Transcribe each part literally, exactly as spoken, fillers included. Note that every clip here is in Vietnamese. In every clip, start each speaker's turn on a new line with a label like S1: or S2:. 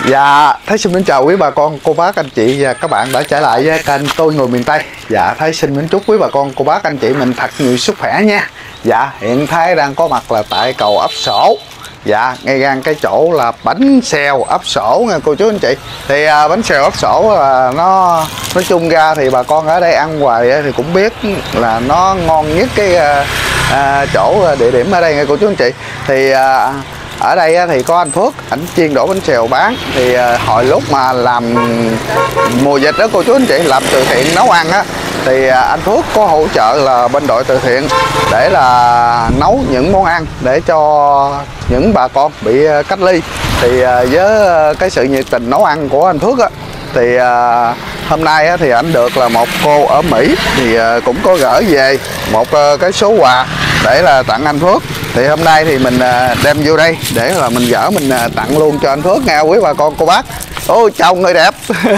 S1: Dạ, Thái xin mến chào quý bà con, cô bác, anh chị và các bạn đã trở lại với kênh Tôi Người Miền Tây. Dạ, Thái xin mến chúc quý bà con, cô bác, anh chị mình thật nhiều sức khỏe nha. Dạ, hiện Thái đang có mặt là tại cầu Ấp Sổ. Dạ, ngay gan cái chỗ là bánh xèo Ấp Sổ nha cô chú anh chị. Thì à, bánh xèo Ấp Sổ là nó nói chung ra thì bà con ở đây ăn hoài thì cũng biết là nó ngon nhất cái à, à, chỗ địa điểm ở đây nha cô chú anh chị. Thì à, ở đây thì có anh Phước, ảnh chuyên đổ bánh xèo bán. Thì hồi lúc mà làm mùa dịch đó cô chú anh chị, làm từ thiện nấu ăn á, thì anh Phước có hỗ trợ là bên đội từ thiện để là nấu những món ăn để cho những bà con bị cách ly. Thì với cái sự nhiệt tình nấu ăn của anh Phước á, thì hôm nay thì anh được là một cô ở Mỹ thì cũng có gửi về một cái số quà để là tặng anh Phước. Thì hôm nay thì mình đem vô đây để là mình gỡ mình tặng luôn cho anh Phước nha quý bà con cô bác. Ôi chào người đẹp.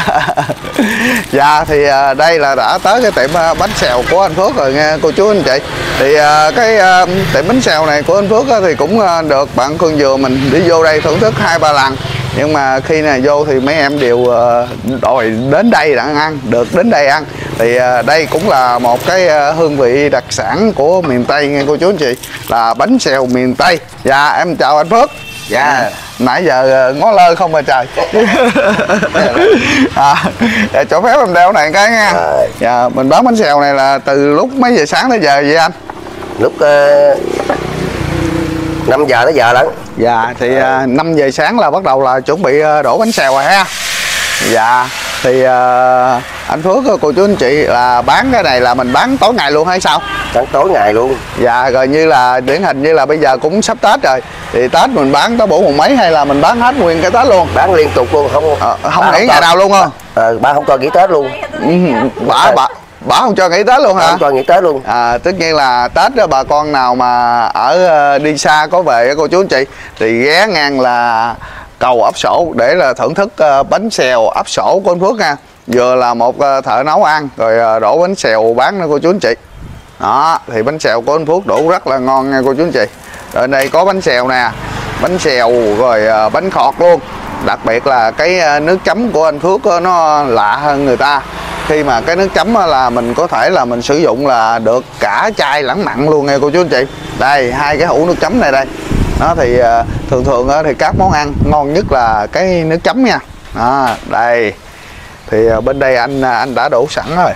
S1: Dạ thì đây là đã tới cái tiệm bánh xèo của anh Phước rồi nha cô chú anh chị. Thì cái tiệm bánh xèo này của anh Phước thì cũng được bạn Khương Dừa mình đi vô đây thưởng thức hai ba lần. Nhưng mà khi này vô thì mấy em đều đòi đến đây để ăn, được đến đây ăn. Thì đây cũng là một cái hương vị đặc sản của miền Tây nghe cô chú anh chị, là bánh xèo miền Tây. Dạ em chào anh Phước. Dạ nãy giờ ngó lơ không mà trời. À, cho phép em đeo này cái nha. Dạ mình bán bánh xèo này là từ lúc mấy giờ sáng tới giờ vậy anh?
S2: Lúc uh, năm giờ tới giờ lắm.
S1: Dạ thì uh, năm giờ sáng là bắt đầu là chuẩn bị đổ bánh xèo rồi ha. Dạ thì uh, anh Phước cô chú anh chị là bán cái này là mình bán tối ngày luôn hay sao?
S2: Bán tối ngày luôn.
S1: Dạ rồi như là điển hình như là bây giờ cũng sắp Tết rồi, thì Tết mình bán tới bữa mùng mấy hay là mình bán hết nguyên cái Tết luôn?
S2: Bán liên tục luôn, không
S1: à, không nghỉ ngày nào luôn không?
S2: Ờ, bà không cho nghỉ Tết luôn.
S1: Ừ, bà bà bà không cho nghỉ Tết luôn hả?
S2: Không cho nghỉ Tết luôn.
S1: À, tất nhiên là Tết đó bà con nào mà ở đi xa có về cô chú anh chị thì ghé ngang là cầu Ấp Sổ để là thưởng thức bánh xèo Ấp Sổ của anh Phước nha. Vừa là một thợ nấu ăn rồi đổ bánh xèo bán nữa cô chú anh chị. Đó thì bánh xèo của anh Phước đổ rất là ngon nha cô chú anh chị. Ở đây có bánh xèo nè, bánh xèo rồi bánh khọt luôn. Đặc biệt là cái nước chấm của anh Phước nó lạ hơn người ta. Khi mà cái nước chấm là mình có thể là mình sử dụng là được cả chai lẫn mặn luôn nha cô chú anh chị. Đây hai cái hũ nước chấm này đây. Đó thì thường thường thì các món ăn ngon nhất là cái nước chấm nha. Đó, đây thì bên đây anh anh đã đổ sẵn rồi.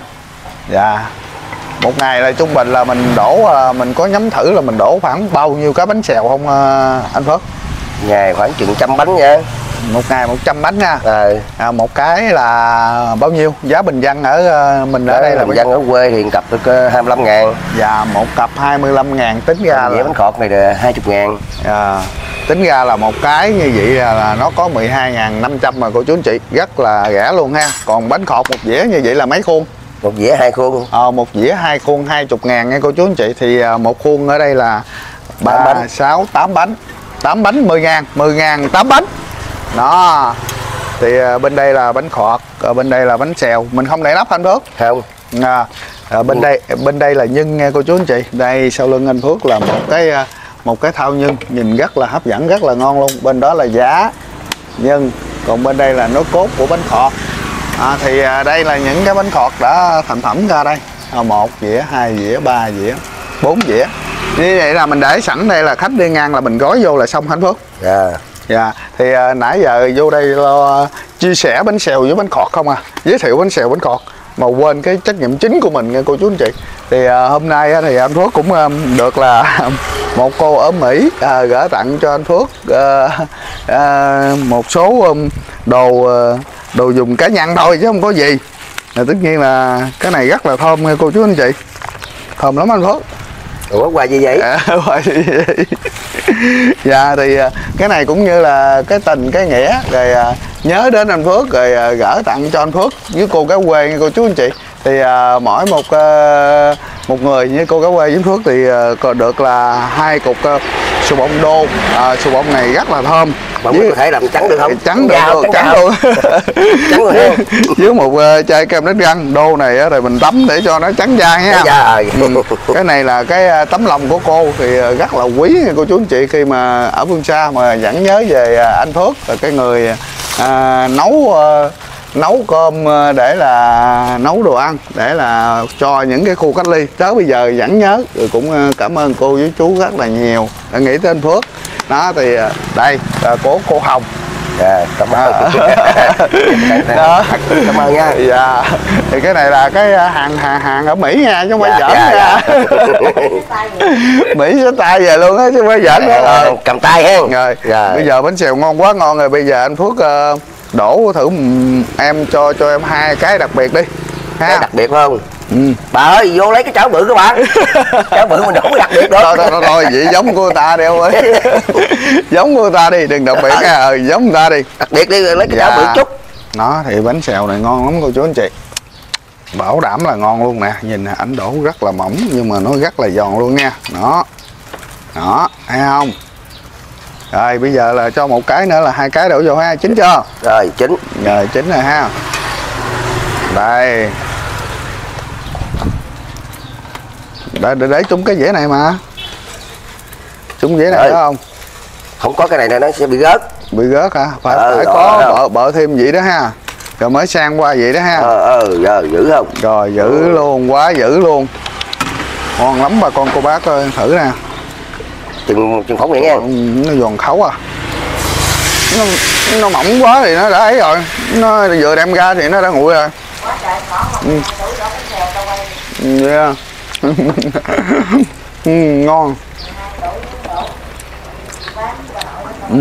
S1: Dạ một ngày là trung bình là mình đổ, mình có nhắm thử là mình đổ khoảng bao nhiêu cái bánh xèo không anh Phước?
S2: Ngày khoảng chừng trăm bánh nha.
S1: Một ngày một trăm bánh nha.
S2: À.
S1: À, một cái là bao nhiêu? Giá bình dân ở mình ở
S2: Đó,
S1: đây là
S2: bình dân ở quê thì cặp được hai mươi lăm ngàn.
S1: Dạ một cặp hai mươi lăm ngàn, tính ra
S2: là bánh khọt này là hai mươi ngàn.
S1: À, tính ra là một cái như vậy là, là nó có mười hai ngàn năm trăm mà cô chú anh chị, rất là rẻ luôn ha. Còn bánh khọt một dĩa như vậy là mấy khuôn?
S2: Một dĩa hai khuôn.
S1: Ờ, một dĩa hai khuôn hai mươi ngàn nha cô chú anh chị. Thì một khuôn ở đây là ba, sáu, tám bánh. tám bánh mười ngàn, mười ngàn tám bánh. Đó. Thì bên đây là bánh khọt, bên đây là bánh xèo. Mình không để nắp anh Phước?
S2: Không.
S1: À, à, bên đây bên đây là nhân nghe cô chú anh chị. Đây sau lưng anh Phước là một cái một cái thau nhân nhìn rất là hấp dẫn, rất là ngon luôn. Bên đó là giá nhân, còn bên đây là nối cốt của bánh khọt. À, thì đây là những cái bánh khọt đã thành phẩm ra đây. À, một dĩa, hai dĩa, ba dĩa, bốn dĩa. Như vậy là mình để sẵn đây là khách đi ngang là mình gói vô là xong hạnh Phước.
S2: Dạ.
S1: Dạ thì à, nãy giờ vô đây lo chia sẻ bánh xèo với bánh khọt không à, giới thiệu bánh xèo bánh khọt mà quên cái trách nhiệm chính của mình nha cô chú anh chị. Thì à, hôm nay thì anh Phước cũng à, được là một cô ở Mỹ à, gửi tặng cho anh Phước à, à, một số um, đồ đồ dùng cá nhân thôi chứ không có gì. À, tất nhiên là cái này rất là thơm nha cô chú anh chị, thơm lắm anh Phước.
S2: Ủa quà gì vậy?
S1: À, quà gì vậy? Dạ thì cái này cũng như là cái tình cái nghĩa rồi à, nhớ đến anh Phước rồi à, gửi tặng cho anh Phước với cô Cá Quê nha cô chú anh chị. Thì à, mỗi một à, một người như cô Cá Quê với anh Phước thì à, còn được là hai cục à, sù bông đô. À, sù bông này rất là thơm.
S2: Bông với, có thể làm trắng được không?
S1: Trắng được luôn, trắng luôn.
S2: Trắng luôn.
S1: Với một uh, chai kem đánh răng đô này á, rồi mình tắm để cho nó trắng da nha.
S2: Da.
S1: Ừ. Cái này là cái uh, tấm lòng của cô thì uh, rất là quý cô chú anh chị, khi mà ở phương xa mà vẫn nhớ về uh, anh Phước là cái người à, nấu à, nấu cơm để là nấu đồ ăn để là cho những cái khu cách ly. Tới bây giờ vẫn nhớ, rồi cũng cảm ơn cô với chú rất là nhiều đã nghĩ tới anh Phước. Đó thì đây là của cô Hồng.
S2: Dạ, cảm ơn.
S1: Đó.
S2: Cảm ơn nha.
S1: Dạ. Thì cái này là cái hàng hàng hàng ở Mỹ nha, chứ không phải
S2: Dạ,
S1: giỡn
S2: dạ,
S1: nha.
S2: dạ.
S1: Mỹ sẽ tay về luôn á, chứ không phải giỡn nữa.
S2: Dạ, cầm tay ha.
S1: Rồi,
S2: Dạ.
S1: bây giờ bánh xèo ngon quá ngon rồi. Bây giờ anh Phước uh, đổ thử em cho cho em hai cái đặc biệt đi ha.
S2: Cái đặc biệt không?
S1: Ừ.
S2: Bà ơi, vô lấy cái chảo bự các bạn. Chảo bự mình đổ cái đặc biệt được.
S1: Thôi thôi thôi, thôi vậy giống của người ta đi ông ơi. Giống của người ta đi, đừng đặc biệt nha. Ừ, giống người ta đi.
S2: Đặc biệt đi, lấy cái
S1: Dạ.
S2: chảo bự chút.
S1: Nó thì bánh xèo này ngon lắm cô chú anh chị. Bảo đảm là ngon luôn nè. Nhìn ảnh đổ rất là mỏng nhưng mà nó rất là giòn luôn nha. Đó. Đó, thấy không? Rồi bây giờ là cho một cái nữa là hai cái đổ vô ha, chín chưa?
S2: Rồi, chín.
S1: Rồi chín rồi ha. Đây. Để, để, để trúng cái dĩa này mà. Trúng dĩa này
S2: Rồi.
S1: phải không?
S2: Không có cái này là nó sẽ bị rớt.
S1: Bị rớt hả? Phải,
S2: Ờ,
S1: phải
S2: đó,
S1: có
S2: đó.
S1: bợ, bợ thêm vậy đó ha. Rồi mới sang qua vậy đó ha.
S2: Ờ, ờ, giờ giữ không?
S1: Rồi giữ
S2: Ừ.
S1: luôn, quá giữ luôn. Ngon lắm bà con cô bác ơi, thử nè.
S2: Chừng, chừng phóng vậy nha.
S1: Nó giòn khấu à. Nó, nó mỏng quá thì nó đã ấy rồi. Nó vừa đem ra thì nó đã nguội rồi. Ừ. Yeah. Ừ, ngon. Ừ.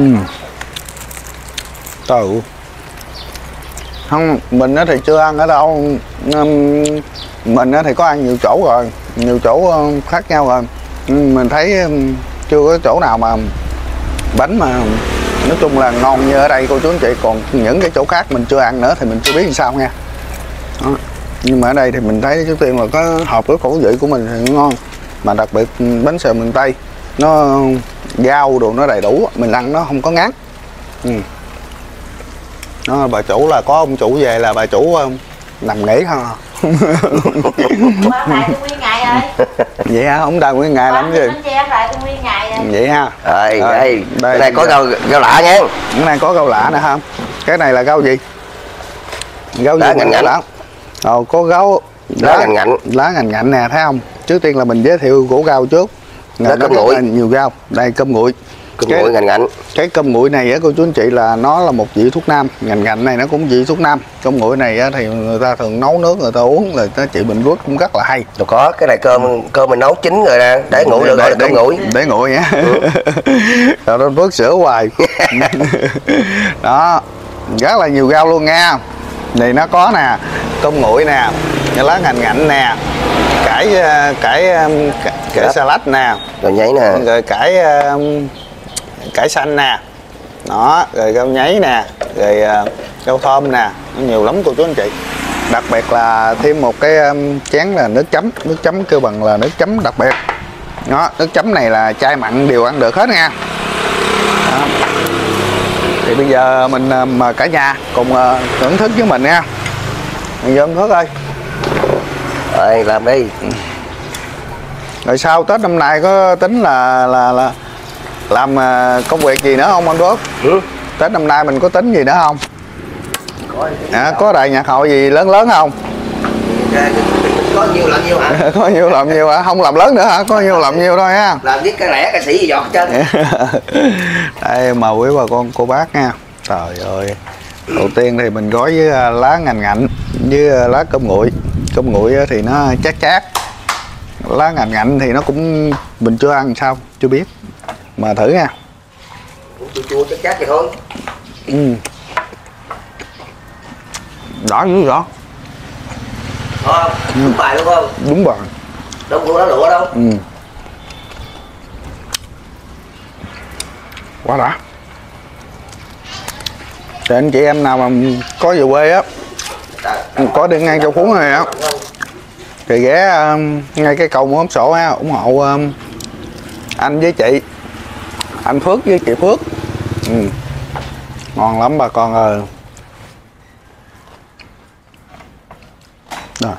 S1: Trời. Không, mình á thì chưa ăn ở đâu. Ừm, mình á thì có ăn nhiều chỗ rồi, nhiều chỗ ờ, khác nhau rồi. Nhưng mình thấy ừm, chưa có chỗ nào mà bánh mà nói chung là ngon như ở đây cô chú anh chị. Còn những cái chỗ khác mình chưa ăn nữa thì mình chưa biết làm sao nha. Đó. Nhưng mà ở đây thì mình thấy trước tiên là có hợp với khẩu vị của mình thì ngon. Mà đặc biệt bánh xèo miền Tây nó rau đồ nó đầy đủ, mình ăn nó không có ngán. Ừ. Đó, bà chủ là có ông chủ về là bà chủ uh, nằm nghỉ không à.
S3: Qua lại tôi nguyên ngày rồi.
S1: Vậy hả? Ông ta nguyên ngày lắm gì?
S3: Lại tôi nguyên ngày rồi.
S1: Vậy ha.
S2: Rồi,
S1: Rồi,
S2: đây,
S1: đây
S2: cái này có
S1: giờ-
S2: rau, rau lạ nha.
S1: cái này có rau lạ nữa không? Cái này là rau gì? Rau
S2: Lá
S1: gì?
S2: ngạnh ngạnh.
S1: Lá. Ồ, có rau
S2: Lá ngạnh ngạnh.
S1: lá ngạnh ngạnh nè, thấy không? Trước tiên là mình giới thiệu củ rau trước.
S2: Lá
S1: Nó
S2: cơm
S1: rất
S2: nguội.
S1: là nhiều rau. Đây cơm nguội.
S2: Cơm
S1: Cái-
S2: nguội ngành ngạnh.
S1: Cái cơm nguội này á cô chú anh chị là nó là một vị thuốc nam. Ngành ngạnh này nó cũng vị thuốc nam. Cơm nguội này á, thì người ta thường nấu nước người ta uống là nó trị bệnh gút cũng rất là hay.
S2: Rồi có cái này cơm cơm mình nấu chín rồi nè, để nguội được gọi là cơm nguội.
S1: Để nguội nhá. Rồi nó vớt sữa hoài. Đó, rất là nhiều rau luôn nha. Này nó có nè, tôm nguội nè, lá ngành ngạnh nè, cải cải cải, cải salad nè,
S2: Rồi nháy nè.
S1: rồi cải cải xanh nè. Đó, rồi rau nháy nè, rồi uh, rau thơm nè, nó nhiều lắm cô chú anh chị. Đặc biệt là thêm một cái um, chén là nước chấm, nước chấm kêu bằng là nước chấm đặc biệt. Đó, nước chấm này là chay mặn đều ăn được hết nha. Đó. Thì bây giờ mình uh, mời cả nhà cùng uh, thưởng thức với mình nha. Mình vô anh Phước ơi.
S2: Rồi làm đi.
S1: Rồi sau Tết năm nay có tính là là là làm uh, công việc gì nữa không anh Phước?
S2: Ừ.
S1: Tết năm nay mình có tính gì nữa không?
S2: Có,
S1: À, có đại nhạc hội gì lớn lớn không?
S2: có nhiều làm nhiều hả?
S1: Có nhiều làm nhiều hả? Không làm lớn nữa hả? Có nhiều làm nhiều thôi ha.
S2: Làm với cái lẻ ca sĩ gì giọt hết trơn.
S1: Đây mời quý bà con cô bác nha. Trời ơi. Đầu tiên thì mình gói với à, lá ngành ngạnh với à, lá cơm nguội. Cơm nguội á thì nó chát chát. Lá ngành ngạnh thì nó cũng mình chưa ăn sao chưa biết. Mà thử nha.
S2: Chua chua chắc chắc vậy thôi.
S1: Ừ. Đỏ dữ rõ.
S2: Không, đúng bài đúng không?
S1: Đúng rồi.
S2: Đâu có lá lụa đâu.
S1: Ừ. Quá đã. Để anh chị em nào mà có về quê á, có đi ngang Châu Phú này á, thì ghé um, ngay cái cầu mua ấm sổ á, ủng hộ um, anh với chị, anh Phước với chị Phước. Ừ. Ngon lắm bà con ơi. Rồi.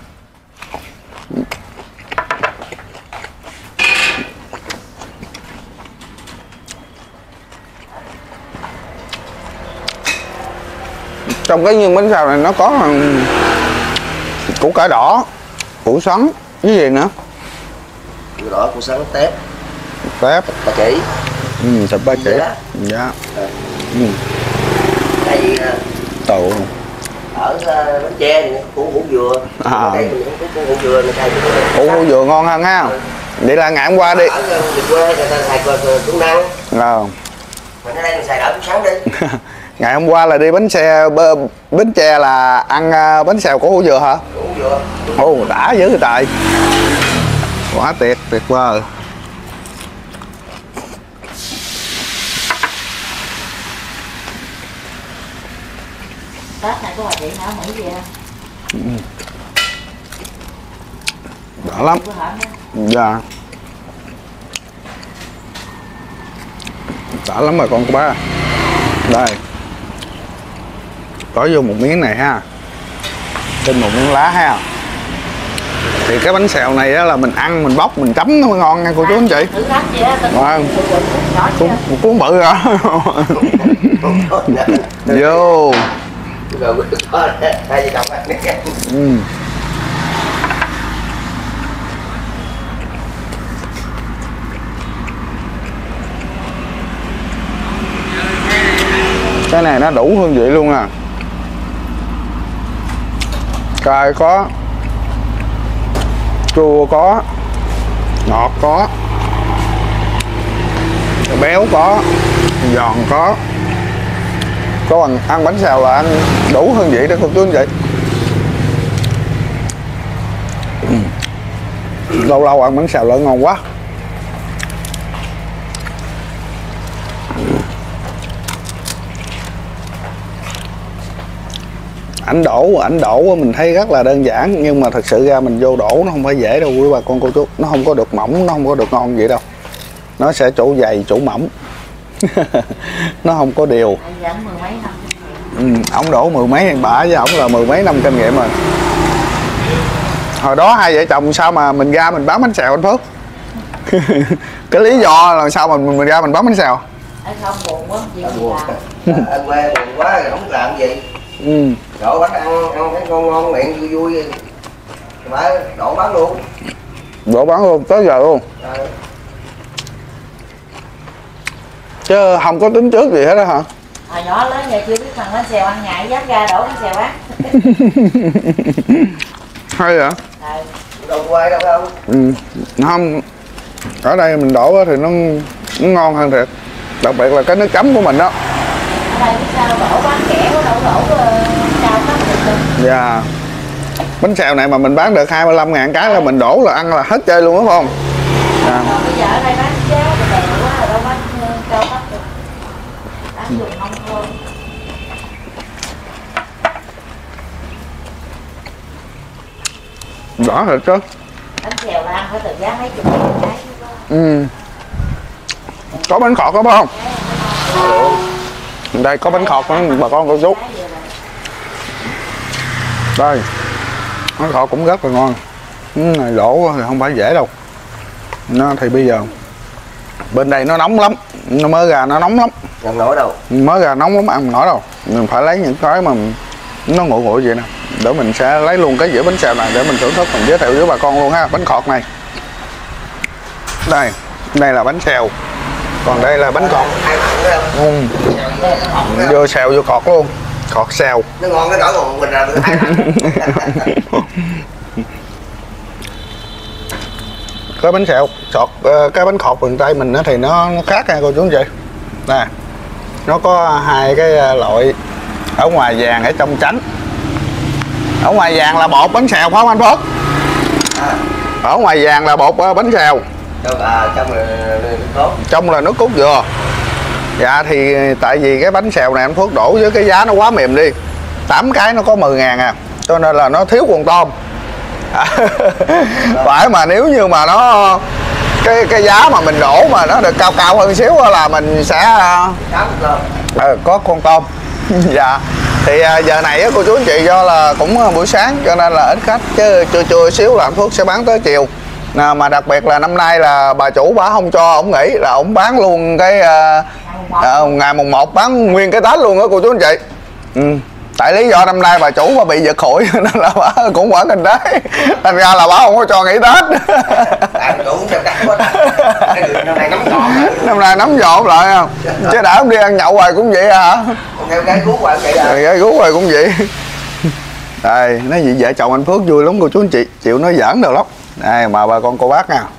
S1: Trong cái nhân bánh xèo này nó có củ cải đỏ, củ sắn cái gì nữa?
S2: Củ đỏ, củ sắn, tép,
S1: Tép,
S2: ba chỉ.
S1: ừ, thịt ba chỉ.
S2: Dạ.
S1: Dạ. Ừ.
S2: Tại vì
S1: Tụ.
S2: ở uh, Bến Tre thì củ hủ dừa.
S1: À.
S2: Đây mình cũng củ hủ dừa mình xài
S1: Củ hủ dừa ngon hơn ha. Vậy là ngày hôm qua đi.
S2: ở miền quê người ta xài củ năng.
S1: Ờ.
S2: Mình ở đây mình xài đỡ củ sắn đi.
S1: Ngày hôm qua là đi bánh xe bơ- Bến Tre là ăn à, bánh xèo củ hủ dừa hả?
S2: Củ hủ dừa.
S1: Ồ, đã dữ người tài. Quá tuyệt, tuyệt vời.
S3: Tết này có bà chị nào Mỹ gì không?
S1: Đã lắm.
S3: Có hả?
S1: Dạ. Đã lắm rồi con cô bác. Đây. Có vô một miếng này ha. Trên một miếng lá ha. Thì cái bánh xèo này á là mình ăn, mình bóc, mình chấm nó mới ngon nha cô chú anh chị.
S3: Thử thách gì đó, tao
S1: Vâng.
S3: nhỏ
S1: Cuốn,
S3: chưa?
S1: một cuốn bự hả? Vô.
S2: Rồi có hai vợ chồng ăn.
S1: Ừ. Cái này nó đủ hương vị luôn à. Cay có, chua có, ngọt có, béo có, giòn có. Có ăn, ăn bánh xèo là ăn đủ hương vị đó cô chú anh chị. Ừ. Lâu lâu ăn bánh xèo lợn ngon quá. Ảnh đổ, ảnh đổ mình thấy rất là đơn giản, nhưng mà thật sự ra mình vô đổ nó không phải dễ đâu quý bà con cô chú. Nó không có được mỏng, nó không có được ngon vậy đâu. Nó sẽ chỗ dày, chỗ mỏng. Nó không có đều.
S3: Bây giờ mười mấy năm.
S1: Ừ, ổng đổ mười mấy bả với ổng là mười mấy năm kinh nghiệm rồi. Hồi đó hai vợ chồng sao mà mình ra mình bán bánh xèo anh Phước? Cái lý do là sao mà mình, mình ra mình bán bánh xèo?
S3: Ở không buồn quá, gì
S2: Ở
S3: gì
S2: buồn.
S3: làm.
S2: Ở quê buồn quá rồi không biết làm gì.
S1: Ừ.
S2: Đổ bánh ăn, ăn thấy ngon ngon miệng vui vui. Phải đổ bán luôn.
S1: Đổ bán luôn, tới giờ luôn.
S2: À.
S1: Chứ không có tính trước gì hết đó hả?
S3: Hồi nhỏ lớn giờ chưa biết thằng bánh xèo ăn ngại dám ra đổ bánh xèo bán.
S1: Hay vậy?
S3: Rồi.
S2: Đâu quê đâu không?
S1: Ừ. Không. Ở đây mình đổ thì nó, nó ngon hơn thiệt. Đặc biệt là cái nước chấm của mình đó.
S3: Ở đây biết sao đổ bán kẻ có đâu đổ uh, cao cấp được đâu.
S1: Dạ. Bánh xèo này mà mình bán được hai mươi lăm ngàn cái là mình đổ là ăn là hết chơi luôn đúng không? Dạ.
S3: Còn bây giờ ở đây bán giá thì bèo quá rồi đâu bán uh, cao cấp được. Bán dùng nông thôn.
S1: Rõ thật chứ.
S3: Bánh xèo là ăn phải từ giá mấy chục ngàn cái chứ có.
S1: Ừ. Có bánh khọt có không? Đây có bánh khọt đó bà con cô chú. Đây. Bánh khọt cũng rất là ngon. Ừ, này đổ thì không phải dễ đâu. Nó thì bây giờ bên đây nó nóng lắm, nó mới ra nó nóng lắm.
S2: Không nổi đâu.
S1: Mới ra nóng lắm ăn không nổi đâu. Mình phải lấy những cái mà nó nguội nguội vậy nè. Để mình sẽ lấy luôn cái dĩa bánh xèo này để mình thưởng thức, mình giới thiệu với bà con luôn ha. Bánh khọt này. Đây, đây là bánh xèo. Còn đây là bánh khọt.
S2: Hai mặn nữa không?
S1: Ừ. Vô xèo vô khọt luôn. Khọt xèo.
S2: Nó ngon cái nổi còn mình là hai mặn.
S1: Cái bánh xèo sọt, cái bánh khọt miền Tây mình thì nó, nó khác nha cô chú anh chị. Nè, nó có hai cái loại, ở ngoài vàng ở trong trắng. Ở ngoài vàng là bột bánh xèo phải không anh Phước?
S2: À.
S1: Ở ngoài vàng là bột bánh xèo,
S2: Trong à, trong là nước cốt.
S1: trong là nước cốt dừa. Dạ thì tại vì cái bánh xèo này anh Phước đổ với cái giá nó quá mềm đi, tám cái nó có mười ngàn à, cho nên là nó thiếu con tôm. Phải mà nếu như mà nó cái cái giá mà mình đổ mà nó được cao cao hơn xíu là mình sẽ à, có con tôm. Dạ thì à, giờ này á cô chú anh chị do là cũng buổi sáng cho nên là ít khách, chứ trưa trưa xíu là anh Phước sẽ bán tới chiều. À, mà đặc biệt là năm nay là bà chủ bà không cho ổng nghỉ, là ổng bán luôn cái à, à, ngày mùng một bán nguyên cái Tết luôn á cô chú anh chị. Ừ. Tại lý do năm nay bà chủ bà bị giật hụi nên là bà cũng quản kinh tế, thành ra là bà không có cho nghỉ Tết.
S2: Tại chủ cũng cắt quá. Cái đường năm nay nắm gọn rồi.
S1: Năm nay nắm gọn lại không? Chứ đã không đi ăn nhậu hoài cũng vậy hả?
S2: Theo cái cứu hoài vậy à?
S1: Gái gú hoài cũng vậy. Đây, nói gì vợ chồng anh Phước vui lắm cô chú anh chị, chịu nói giỡn đâu lắm. Đây mà bà con cô bác nha.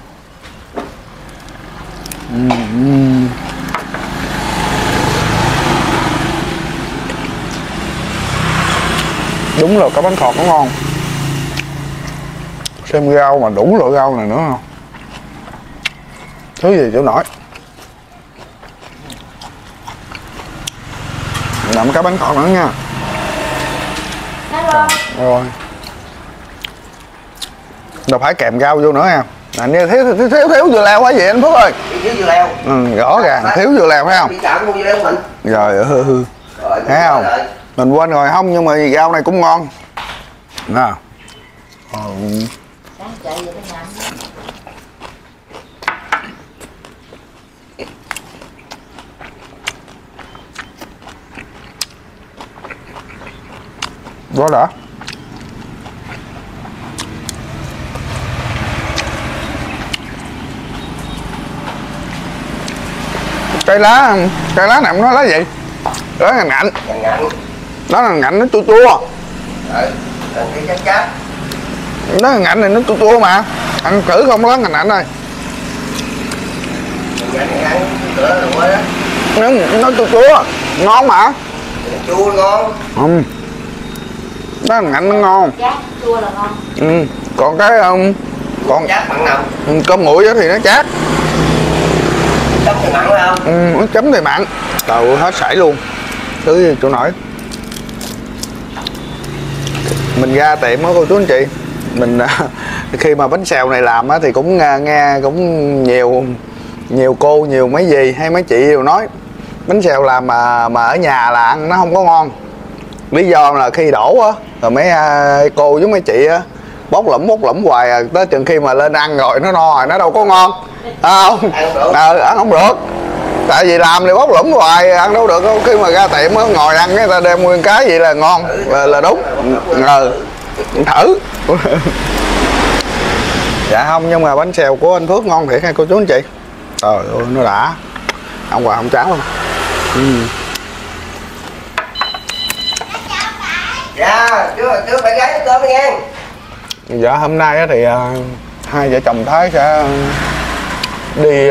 S1: Uhm. Đúng là cái bánh khọt nó ngon. Xem rau mà đủ loại rau này nữa không? Thứ gì chịu nổi. Làm cái bánh khọt nữa nha. Rồi. Đâu phải kèm rau vô nữa nha. Anh thiếu thiếu thiếu, thiếu, thiếu dưa leo quá vậy anh Phước ơi.
S2: Thiếu dưa leo.
S1: Ừ, rõ ràng thiếu dưa leo phải không?
S2: Đi chợ mua dưa leo mình.
S1: Rồi hư hư. Thấy không? Rồi. Mình quên rồi không, nhưng mà rau này cũng ngon. Nè. Ừ. Đó đã. Cây lá, cây lá này nó lá gì? Lá ngạnh ngạnh.
S2: Ngạnh ngạnh.
S1: Nó là ngạnh, nó chua chua.
S2: Rồi, cái chát chát.
S1: Nó ngạnh này nó chua chua mà. Ăn thử không lá ngạnh ngạnh này.
S2: Ngạnh ngạnh, cửa rồi đó.
S1: Nó, nó chua chua, ngon mà.
S2: Chua ngon.
S1: Ừ. Nó ngạnh nó ngon.
S3: Chát chua là ngon.
S1: Ừ. Còn cái um, còn
S2: chát mặn nào?
S1: Cơm nguội đó thì nó chát.
S2: Chấm thì mặn phải không?
S1: Ừ, nó chấm thì mặn. Trời ơi, hết sảy luôn. Thứ gì chỗ nổi. Mình ra tiệm đó cô chú anh chị, mình khi mà bánh xèo này làm á thì cũng nghe cũng nhiều nhiều cô, nhiều mấy dì hay mấy chị đều nói bánh xèo làm mà mà ở nhà là ăn nó không có ngon. Lý do là khi đổ á rồi mấy cô với mấy chị á bóc lẫm bóc lẫm hoài à, tới chừng khi mà lên ăn rồi nó no rồi nó đâu có ngon. À, không? Ờ, ăn không được. Tại vì làm thì bóc lẫm hoài ăn đâu được. Khi mà ra tiệm á ngồi ăn cái ta đem nguyên cái vậy là ngon, là, là đúng. Ờ, thử. Dạ không, nhưng mà bánh xèo của anh Phước ngon thiệt hay cô chú anh chị. Trời ơi nó đã. Ăn hoài không chán luôn. Ừ.
S2: Dạ, chú chú phải gái cơm đi nghe.
S1: Dạ hôm nay thì uh, hai vợ chồng Thái sẽ đi uh,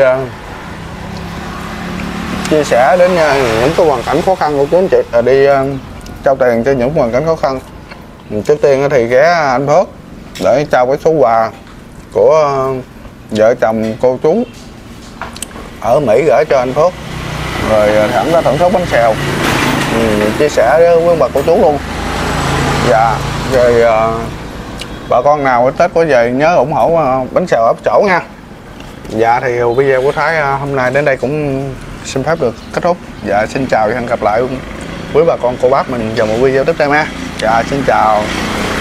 S1: chia sẻ đến uh, những cái hoàn cảnh khó khăn của chú anh chị, uh, đi uh, trao tiền cho những hoàn cảnh khó khăn. Trước tiên thì ghé anh Phước để trao cái số quà của uh, vợ chồng cô chú ở Mỹ gửi cho anh Phước, rồi thẳng ra thưởng thức bánh xèo. Ừ, chia sẻ với bà cô chú luôn. Dạ rồi uh, bà con nào Tết có về nhớ ủng hộ uh, bánh xèo ấp chỗ nha. Dạ thì video của Thái uh, hôm nay đến đây cũng xin phép được kết thúc. Dạ xin chào và hẹn gặp lại với bà con cô bác mình vào một video tiếp theo nha. Dạ xin chào.